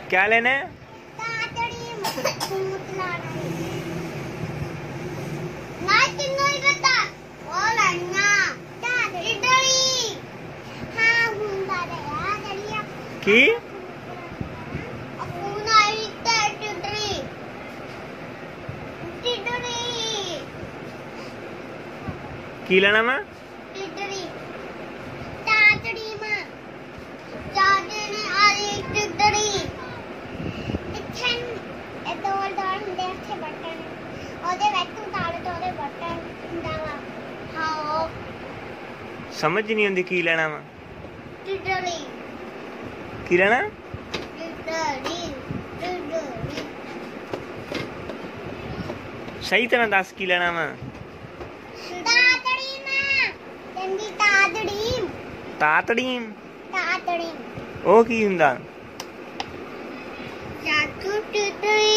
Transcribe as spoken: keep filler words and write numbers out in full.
क्या लेना है? की की लेना मैं समझ नहीं आती की लेना मैं की लेना सही तरह दस की लेना मैं तातड़ीम ओ की हुंदा